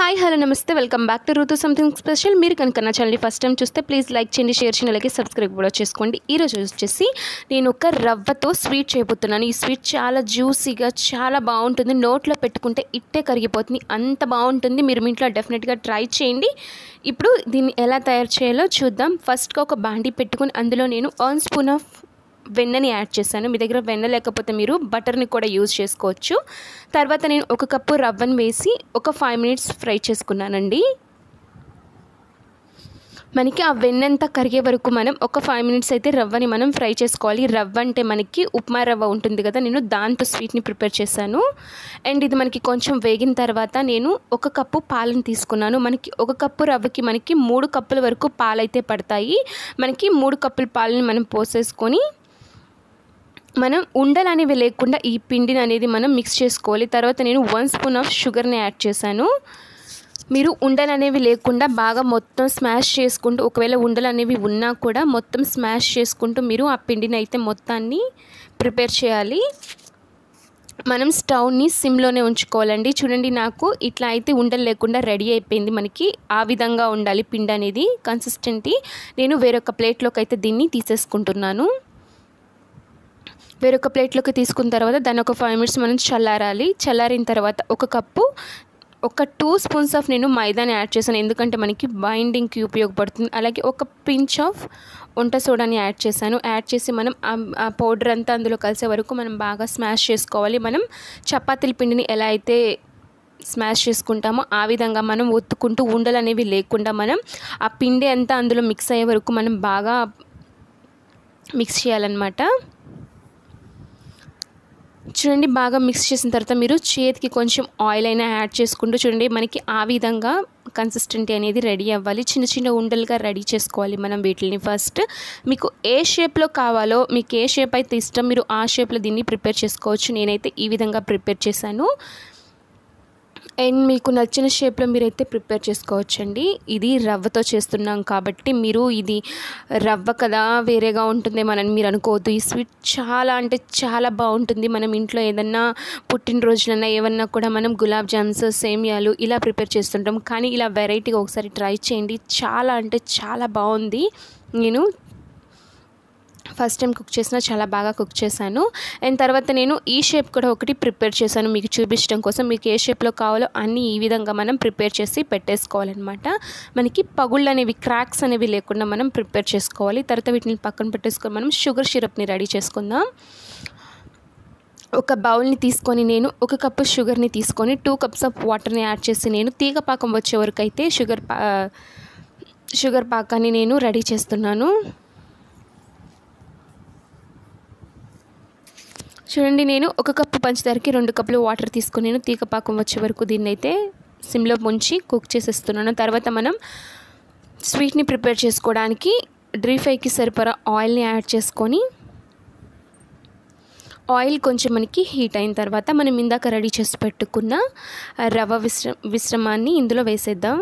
Hi hello నమస్తే welcome back to Ruthu something special. మీరు కనుక నా ఛానల్ని ఫస్ట్ టైం చూస్తే ప్లీజ్ లైక్ చేయండి, షేర్ చేయండి, అలాగే సబ్స్క్రైబ్ కూడా చేసుకోండి. ఈరోజు వచ్చేసి నేను ఒక రవ్వతో స్వీట్ చేయబోతున్నాను. ఈ స్వీట్ చాలా జ్యూసీగా చాలా బాగుంటుంది. నోట్లో పెట్టుకుంటే ఇట్టే కరిగిపోతుంది, అంత బాగుంటుంది. మీరు మీ ఇంట్లో డెఫినెట్గా ట్రై చేయండి. ఇప్పుడు దీన్ని ఎలా తయారు చేయాలో చూద్దాం. ఫస్ట్గా ఒక బాండీ పెట్టుకుని అందులో నేను 1 స్పూన్ ఆఫ్ వెన్నని యాడ్ చేశాను. మీ దగ్గర వెన్న లేకపోతే మీరు బటర్ని కూడా యూజ్ చేసుకోవచ్చు. తర్వాత నేను 1 కప్పు రవ్వను వేసి ఒక 5 మినిట్స్ ఫ్రై చేసుకున్నానండి. మనకి ఆ వెన్నంతా కరిగే వరకు మనం ఒక 5 మినిట్స్ అయితే రవ్వని మనం ఫ్రై చేసుకోవాలి. రవ్వ అంటే మనకి ఉప్మా రవ్వ ఉంటుంది కదా, నేను దాంతో స్వీట్ని ప్రిపేర్ చేశాను. అండ్ ఇది మనకి కొంచెం వేగిన తర్వాత నేను 1 కప్పు పాలను తీసుకున్నాను. మనకి 1 కప్పు రవ్వకి మనకి 3 కప్పుల వరకు పాలైతే పడతాయి. మనకి 3 కప్పుల పాలని మనం పోసేసుకొని మనం ఉండలు అనేవి లేకుండా ఈ పిండిని అనేది మనం మిక్స్ చేసుకోవాలి. తర్వాత నేను 1 స్పూన్ ఆఫ్ షుగర్ని యాడ్ చేశాను. మీరు ఉండలు అనేవి లేకుండా బాగా మొత్తం స్మాష్ చేసుకుంటూ, ఒకవేళ ఉండలు అనేవి ఉన్నా కూడా మొత్తం స్మాష్ చేసుకుంటూ మీరు ఆ పిండిని అయితే మొత్తాన్ని ప్రిపేర్ చేయాలి. మనం స్టవ్ని సిమ్లోనే ఉంచుకోవాలండి. చూడండి, నాకు ఇట్లా అయితే ఉండలు లేకుండా రెడీ అయిపోయింది. మనకి ఆ విధంగా ఉండాలి పిండి అనేది కన్సిస్టెంటీ. నేను వేరొక ప్లేట్లోకి అయితే దీన్ని తీసేసుకుంటున్నాను. వేరొక ప్లేట్లోకి తీసుకున్న తర్వాత దాన్ని ఒక 5 మినిట్స్ మనం చల్లారాలి. చల్లారిన తర్వాత 2 స్పూన్స్ ఆఫ్ నేను మైదాని యాడ్ చేశాను, ఎందుకంటే మనకి బైండింగ్కి ఉపయోగపడుతుంది. అలాగే ఒక పించ్ ఆఫ్ వంట సోడాని యాడ్ చేశాను. యాడ్ చేసి మనం ఆ పౌడర్ అంతా అందులో కలిసే వరకు మనం బాగా స్మాష్ చేసుకోవాలి. మనం చపాతీల పిండిని ఎలా అయితే స్మాష్ చేసుకుంటామో ఆ విధంగా మనం ఒత్తుకుంటూ ఉండలు అనేవి లేకుండా మనం ఆ పిండి అంతా అందులో మిక్స్ అయ్యే వరకు మనం బాగా మిక్స్ చేయాలన్నమాట. చూడండి, బాగా మిక్స్ చేసిన తర్వాత మీరు చేతికి కొంచెం ఆయిల్ అయినా యాడ్ చేసుకుంటూ చూడండి, మనకి ఆ విధంగా కన్సిస్టెంటీ అనేది రెడీ అవ్వాలి. చిన్న చిన్న ఉండలుగా రెడీ చేసుకోవాలి మనం వీటిని. ఫస్ట్ మీకు ఏ షేప్లో కావాలో, మీకు ఏ షేప్ అయితే ఇష్టం మీరు ఆ షేప్లో దీన్ని ప్రిపేర్ చేసుకోవచ్చు. నేనైతే ఈ విధంగా ప్రిపేర్ చేశాను. అండ్ మీకు నచ్చిన షేప్లో మీరైతే ప్రిపేర్ చేసుకోవచ్చండి. ఇది రవ్వతో చేస్తున్నాం కాబట్టి మీరు ఇది రవ్వ కదా వేరేగా ఉంటుందేమోనని మీరు అనుకోవద్దు. ఈ స్వీట్ చాలా అంటే చాలా బాగుంటుంది. మనం ఇంట్లో ఏదన్నా పుట్టినరోజులన్నా ఏమన్నా కూడా మనం గులాబ్ జామ్స్, సేమియాలు ఇలా ప్రిపేర్ చేస్తుంటాం. కానీ ఇలా వెరైటీగా ఒకసారి ట్రై చేయండి. చాలా అంటే చాలా బాగుంది. నేను ఫస్ట్ టైం కుక్ చేసినా చాలా బాగా కుక్ చేశాను. అండ్ తర్వాత నేను ఈ షేప్ కూడా ఒకటి ప్రిపేర్ చేశాను మీకు చూపించడం కోసం. మీకు ఏ షేప్లో కావాలో అన్నీ ఈ విధంగా మనం ప్రిపేర్ చేసి పెట్టేసుకోవాలన్నమాట. మనకి పగుళ్ళు అనేవి, క్రాక్స్ అనేవి లేకుండా మనం ప్రిపేర్ చేసుకోవాలి. తర్వాత వీటిని పక్కన పెట్టేసుకొని మనం షుగర్ సిరప్ని రెడీ చేసుకుందాం. ఒక బౌల్ని తీసుకొని నేను 1 కప్పు షుగర్ని తీసుకొని 2 కప్స్ ఆఫ్ వాటర్ని యాడ్ చేసి నేను తీగ పాకం వచ్చే వరకు అయితే షుగర్ పాకాన్ని నేను రెడీ చేస్తున్నాను. చూడండి, నేను 1 కప్పు పంచదారకి 2 కప్పులు వాటర్ తీసుకొని నేను తీగ పాకం వచ్చే వరకు దీన్ని అయితే సిమ్లో ముంచి కుక్ చేసేస్తున్నాను. తర్వాత మనం స్వీట్ని ప్రిపేర్ చేసుకోవడానికి డీప్ ఫ్రైకి సరిపడా ఆయిల్ని యాడ్ చేసుకొని, ఆయిల్ కొంచెం మనకి హీట్ అయిన తర్వాత మనం ఇందాక రెడీ చేసి పెట్టుకున్న రవ్వ మిశ్రమాన్ని ఇందులో వేసేద్దాం.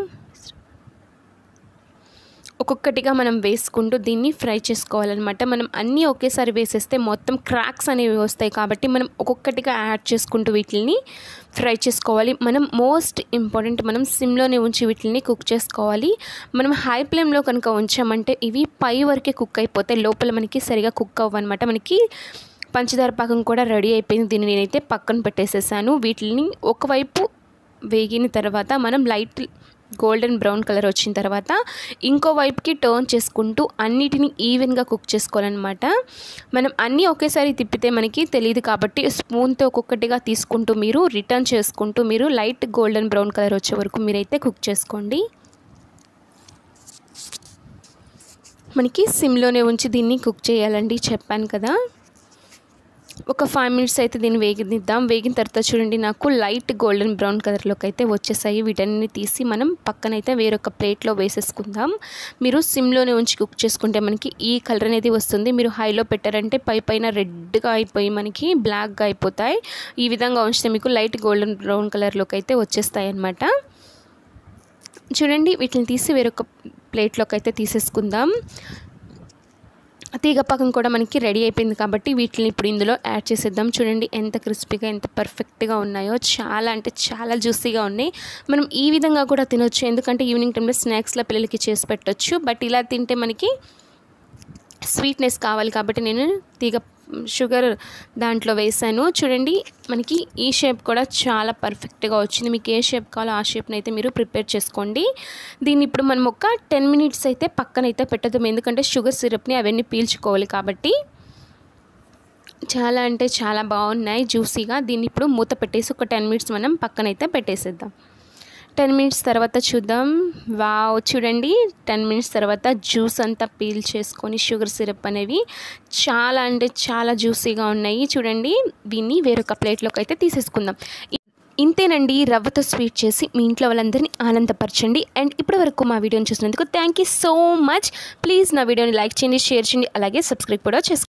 ఒక్కొక్కటిగా మనం వేసుకుంటూ దీన్ని ఫ్రై చేసుకోవాలన్నమాట. మనం అన్నీ ఒకేసారి వేసేస్తే మొత్తం క్రాక్స్ అనేవి వస్తాయి కాబట్టి మనం ఒక్కొక్కటిగా యాడ్ చేసుకుంటూ వీటిని ఫ్రై చేసుకోవాలి. మనం మోస్ట్ ఇంపార్టెంట్, మనం సిమ్లోనే ఉంచి వీటిని కుక్ చేసుకోవాలి. మనం హై ఫ్లేమ్లో కనుక ఉంచామంటే ఇవి పై వరకే కుక్ అయిపోతాయి, లోపల మనకి సరిగా కుక్ అవ్వన్నమాట. మనకి పంచదార పాకం కూడా రెడీ అయిపోయింది. దీన్ని నేనైతే పక్కన పెట్టేసేసాను. వీటిని ఒకవైపు వేగిన తర్వాత మనం లైట్ గోల్డెన్ బ్రౌన్ కలర్ వచ్చిన తర్వాత ఇంకో వైపుకి టర్న్ చేసుకుంటూ అన్నిటిని ఈవెన్గా కుక్ చేసుకోవాలన్నమాట. మనం అన్నీ ఒకేసారి తిప్పితే మనకి తెలియదు కాబట్టి స్పూన్తో ఒక్కొక్కటిగా తీసుకుంటూ మీరు రిటర్న్ చేసుకుంటూ మీరు లైట్ గోల్డెన్ బ్రౌన్ కలర్ వచ్చే వరకు మీరైతే కుక్ చేసుకోండి. మనకి సిమ్లోనే ఉంచి దీన్ని కుక్ చేయాలండి, చెప్పాను కదా. ఒక 5 మినిట్స్ అయితే దీన్ని వేగిద్దాం. వేగిన తర్వాత చూడండి, నాకు లైట్ గోల్డెన్ బ్రౌన్ కలర్లోకి అయితే వచ్చేసాయి. వీటన్ని తీసి మనం పక్కనైతే వేరొక ప్లేట్లో వేసేసుకుందాం. మీరు సిమ్లోనే ఉంచి కుక్ చేసుకుంటే మనకి ఈ కలర్ అనేది వస్తుంది. మీరు హైలో పెట్టారంటే పైన రెడ్గా అయిపోయి మనకి బ్లాక్గా అయిపోతాయి. ఈ విధంగా ఉంచితే మీకు లైట్ గోల్డెన్ బ్రౌన్ కలర్లోకి అయితే వచ్చేస్తాయి అన్నమాట. చూడండి, వీటిని తీసి వేరొక ప్లేట్లోకి అయితే తీసేసుకుందాం. తీగ పాకం కూడా మనకి రెడీ అయిపోయింది కాబట్టి వీటిని ఇప్పుడు ఇందులో యాడ్ చేసేద్దాం. చూడండి ఎంత క్రిస్పీగా ఎంత పర్ఫెక్ట్గా ఉన్నాయో, చాలా అంటే చాలా జ్యూసీగా ఉన్నాయి. మనం ఈ విధంగా కూడా తినొచ్చు, ఎందుకంటే ఈవినింగ్ టైంలో స్నాక్స్లో పిల్లలకి చేసి పెట్టొచ్చు. బట్ ఇలా తింటే మనకి స్వీట్నెస్ కావాలి కాబట్టి నేను తీగ షుగర్ దాంట్లో వేసాను. చూడండి మనకి ఈ షేప్ కూడా చాలా పర్ఫెక్ట్గా వచ్చింది. మీకు ఏ షేప్ కావాలో ఆ షేప్ని అయితే మీరు ప్రిపేర్ చేసుకోండి. దీన్ని ఇప్పుడు మనం ఒక 10 మినిట్స్ అయితే పక్కనైతే పెట్టద్దాం, ఎందుకంటే షుగర్ సిరప్ని అవన్నీ పీల్చుకోవాలి కాబట్టి. చాలా అంటే చాలా బాగున్నాయి జ్యూసీగా. దీన్ని ఇప్పుడు మూత పెట్టేసి ఒక 10 మినిట్స్ మనం పక్కనైతే పెట్టేసేద్దాం. 10 మినిట్స్ తర్వాత చూద్దాం. వావ్, చూడండి 10 మినిట్స్ తర్వాత జ్యూస్ అంతా పీల్ చేసుకొని షుగర్ సిరప్ అనేవి చాలా అంటే చాలా జ్యూసీగా ఉన్నాయి. చూడండి దీన్ని వేరొక ప్లేట్లోకి అయితే తీసేసుకుందాం. ఇంతేనండి, రవ్వతో స్వీట్ చేసి మీ ఇంట్లో వాళ్ళందరినీ ఆనందపరచండి. అండ్ ఇప్పటివరకు మా వీడియోని చూసినందుకు thank you so much. Please నా వీడియోని లైక్ చేయండి, షేర్ చేయండి, అలాగే సబ్స్క్రైబ్ కూడా చేసుకోండి.